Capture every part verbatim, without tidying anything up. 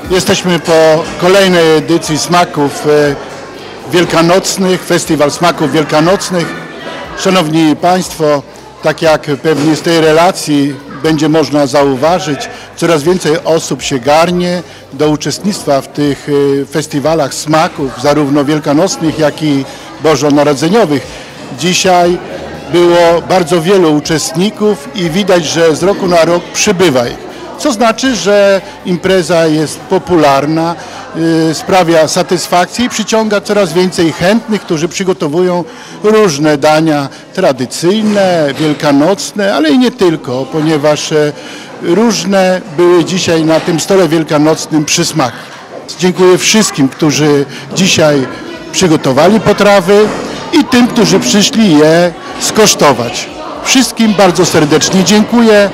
Jesteśmy po kolejnej edycji Smaków Wielkanocnych, Festiwal Smaków Wielkanocnych. Szanowni Państwo, tak jak pewnie z tej relacji będzie można zauważyć, coraz więcej osób się garnie do uczestnictwa w tych festiwalach smaków, zarówno wielkanocnych, jak i bożonarodzeniowych. Dzisiaj było bardzo wielu uczestników i widać, że z roku na rok przybywa ich. Co znaczy, że impreza jest popularna, yy, sprawia satysfakcję i przyciąga coraz więcej chętnych, którzy przygotowują różne dania tradycyjne, wielkanocne, ale i nie tylko, ponieważ e, różne były dzisiaj na tym stole wielkanocnym przysmaki. Dziękuję wszystkim, którzy dzisiaj przygotowali potrawy i tym, którzy przyszli je skosztować. Wszystkim bardzo serdecznie dziękuję.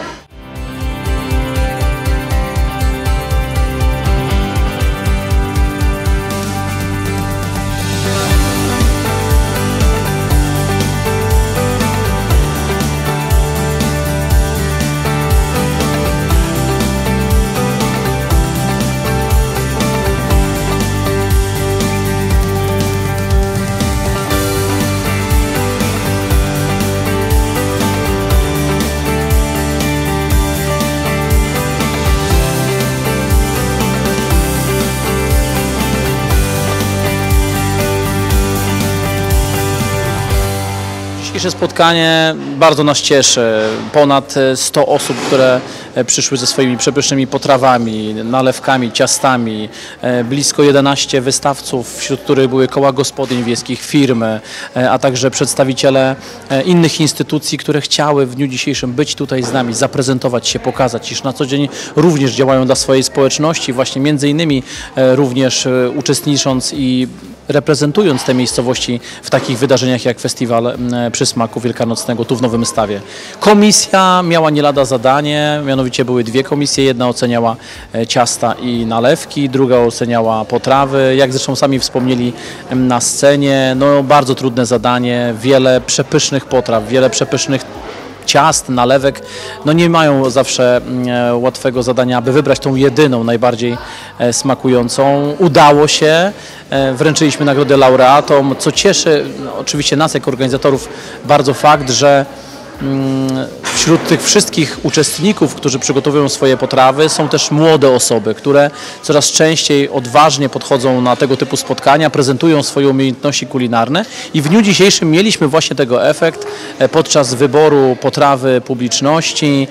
Dzisiejsze spotkanie bardzo nas cieszy. Ponad sto osób, które przyszły ze swoimi przepysznymi potrawami, nalewkami, ciastami. Blisko jedenaście wystawców, wśród których były koła gospodyń wiejskich, firmy, a także przedstawiciele innych instytucji, które chciały w dniu dzisiejszym być tutaj z nami, zaprezentować się, pokazać, iż na co dzień również działają dla swojej społeczności, właśnie między innymi również uczestnicząc i reprezentując te miejscowości w takich wydarzeniach jak Festiwal Przysmaku Wielkanocnego tu w Nowym Stawie. Komisja miała nie lada zadanie, mianowicie były dwie komisje, jedna oceniała ciasta i nalewki, druga oceniała potrawy. Jak zresztą sami wspomnieli na scenie, no bardzo trudne zadanie, wiele przepysznych potraw, wiele przepysznych ciast, nalewek, no nie mają zawsze e, łatwego zadania, aby wybrać tą jedyną, najbardziej e, smakującą. Udało się, e, wręczyliśmy nagrodę laureatom, co cieszy no, oczywiście nas jako organizatorów bardzo fakt, że mm, wśród tych wszystkich uczestników, którzy przygotowują swoje potrawy, są też młode osoby, które coraz częściej odważnie podchodzą na tego typu spotkania, prezentują swoje umiejętności kulinarne i w dniu dzisiejszym mieliśmy właśnie tego efekt. Podczas wyboru potrawy publiczności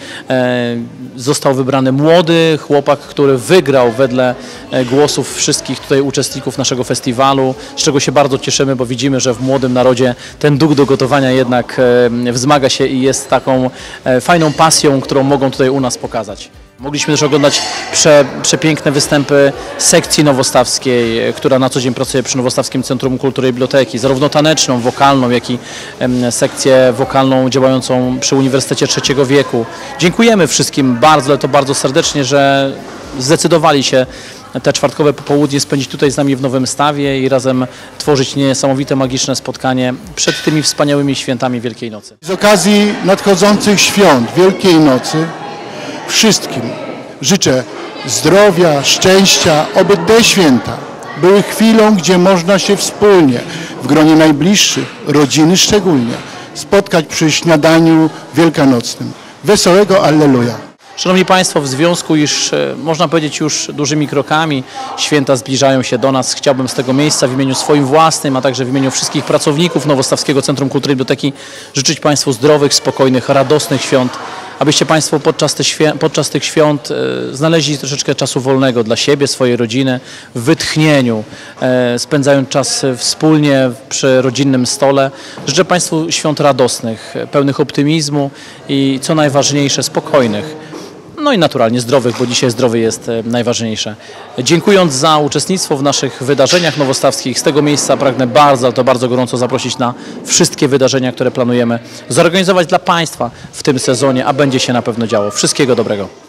został wybrany młody chłopak, który wygrał wedle głosów wszystkich tutaj uczestników naszego festiwalu, z czego się bardzo cieszymy, bo widzimy, że w młodym narodzie ten duch do gotowania jednak wzmaga się i jest taką fajną pasją, którą mogą tutaj u nas pokazać. Mogliśmy też oglądać prze, przepiękne występy sekcji nowostawskiej, która na co dzień pracuje przy Nowostawskim Centrum Kultury i Biblioteki, zarówno taneczną, wokalną, jak i em, sekcję wokalną działającą przy Uniwersytecie Trzeciego Wieku. Dziękujemy wszystkim bardzo, ale to bardzo serdecznie, że zdecydowali się te czwartkowe popołudnie spędzić tutaj z nami w Nowym Stawie i razem tworzyć niesamowite, magiczne spotkanie przed tymi wspaniałymi świętami Wielkiej Nocy. Z okazji nadchodzących świąt Wielkiej Nocy wszystkim życzę zdrowia, szczęścia, aby te święta były chwilą, gdzie można się wspólnie, w gronie najbliższych, rodziny szczególnie, spotkać przy śniadaniu wielkanocnym. Wesołego Alleluja! Szanowni Państwo, w związku, iż można powiedzieć już dużymi krokami święta zbliżają się do nas, chciałbym z tego miejsca w imieniu swoim własnym, a także w imieniu wszystkich pracowników Nowostawskiego Centrum Kultury i Biblioteki życzyć Państwu zdrowych, spokojnych, radosnych świąt, abyście Państwo podczas, te świ podczas tych świąt e, znaleźli troszeczkę czasu wolnego dla siebie, swojej rodziny, w wytchnieniu, e, spędzając czas wspólnie przy rodzinnym stole. Życzę Państwu świąt radosnych, pełnych optymizmu i co najważniejsze, spokojnych. No i naturalnie zdrowych, bo dzisiaj zdrowy jest najważniejsze. Dziękując za uczestnictwo w naszych wydarzeniach nowostawskich, z tego miejsca pragnę bardzo, ale to bardzo gorąco zaprosić na wszystkie wydarzenia, które planujemy zorganizować dla Państwa w tym sezonie, a będzie się na pewno działo. Wszystkiego dobrego.